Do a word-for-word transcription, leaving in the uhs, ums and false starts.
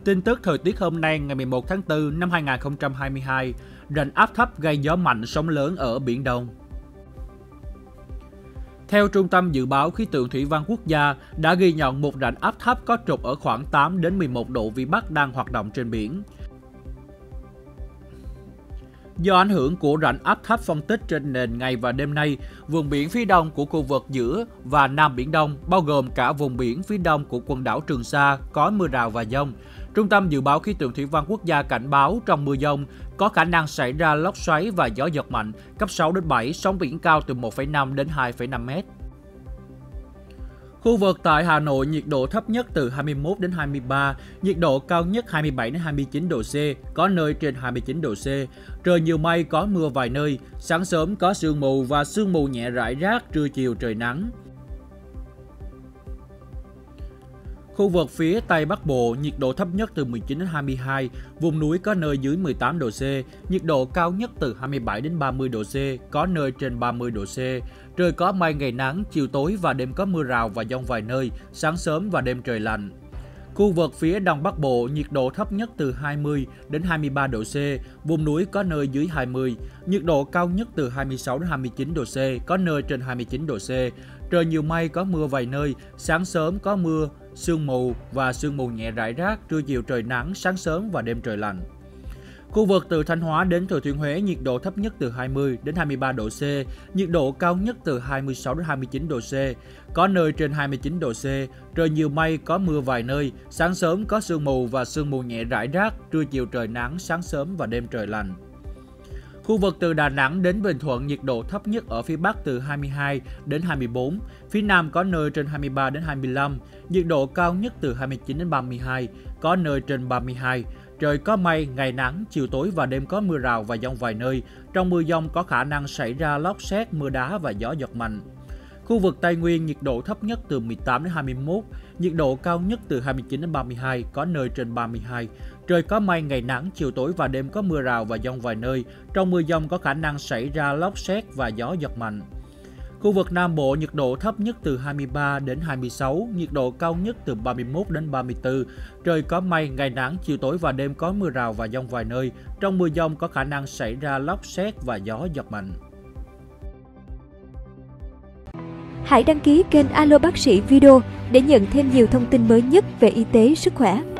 Tin tức thời tiết hôm nay ngày mười một tháng tư năm hai nghìn không trăm hai mươi hai, rãnh áp thấp gây gió mạnh sóng lớn ở Biển Đông. Theo Trung tâm Dự báo Khí tượng Thủy văn Quốc gia, đã ghi nhận một rãnh áp thấp có trục ở khoảng tám đến mười một độ Vĩ Bắc đang hoạt động trên biển. Do ảnh hưởng của rãnh áp thấp phân tích trên nền ngày và đêm nay, vùng biển phía đông của khu vực giữa và Nam Biển Đông, bao gồm cả vùng biển phía đông của quần đảo Trường Sa, có mưa rào và dông. Trung tâm Dự báo Khí tượng Thủy văn Quốc gia cảnh báo trong mưa dông có khả năng xảy ra lốc xoáy và gió giật mạnh, cấp sáu đến bảy, sóng biển cao từ một phẩy năm đến hai phẩy năm mét. Khu vực tại Hà Nội, nhiệt độ thấp nhất từ hai mươi mốt đến hai mươi ba, nhiệt độ cao nhất hai mươi bảy đến hai mươi chín độ C, có nơi trên hai mươi chín độ C. Trời nhiều mây, có mưa vài nơi, sáng sớm có sương mù và sương mù nhẹ rải rác, trưa chiều trời nắng. Khu vực phía Tây Bắc Bộ, nhiệt độ thấp nhất từ mười chín đến hai mươi hai, vùng núi có nơi dưới mười tám độ C, nhiệt độ cao nhất từ hai mươi bảy đến ba mươi độ C, có nơi trên ba mươi độ C. Trời có mây ngày nắng, chiều tối và đêm có mưa rào và dông vài nơi, sáng sớm và đêm trời lạnh. Khu vực phía Đông Bắc Bộ, nhiệt độ thấp nhất từ hai mươi đến hai mươi ba độ C, vùng núi có nơi dưới hai mươi, nhiệt độ cao nhất từ hai mươi sáu đến hai mươi chín độ C, có nơi trên hai mươi chín độ C. Trời nhiều mây, có mưa vài nơi, sáng sớm có mưa, sương mù và sương mù nhẹ rải rác, trưa chiều trời nắng, sáng sớm và đêm trời lạnh. Khu vực từ Thanh Hóa đến Thừa Thiên Huế, nhiệt độ thấp nhất từ hai mươi đến hai mươi ba độ C, nhiệt độ cao nhất từ hai mươi sáu đến hai mươi chín độ C, có nơi trên hai mươi chín độ C, trời nhiều mây, có mưa vài nơi, sáng sớm có sương mù và sương mù nhẹ rải rác, trưa chiều trời nắng, sáng sớm và đêm trời lạnh. Khu vực từ Đà Nẵng đến Bình Thuận, nhiệt độ thấp nhất ở phía Bắc từ hai mươi hai đến hai mươi bốn, phía Nam có nơi trên hai mươi ba đến hai mươi lăm, nhiệt độ cao nhất từ hai mươi chín đến ba mươi hai, có nơi trên ba mươi hai. Trời có mây, ngày nắng, chiều tối và đêm có mưa rào và dông vài nơi. Trong mưa dông có khả năng xảy ra lốc sét, mưa đá và gió giật mạnh. Khu vực Tây Nguyên, nhiệt độ thấp nhất từ mười tám đến hai mươi mốt, nhiệt độ cao nhất từ hai mươi chín đến ba mươi hai, có nơi trên ba mươi hai. Trời có mây, ngày nắng, chiều tối và đêm có mưa rào và dông vài nơi. Trong mưa dông có khả năng xảy ra lốc sét và gió giật mạnh. Khu vực Nam Bộ, nhiệt độ thấp nhất từ hai mươi ba đến hai mươi sáu, nhiệt độ cao nhất từ ba mươi mốt đến ba mươi tư. Trời có mây, ngày nắng, chiều tối và đêm có mưa rào và dông vài nơi. Trong mưa dông có khả năng xảy ra lốc sét và gió giật mạnh. Hãy đăng ký kênh Alo Bác sĩ Video để nhận thêm nhiều thông tin mới nhất về y tế, sức khỏe.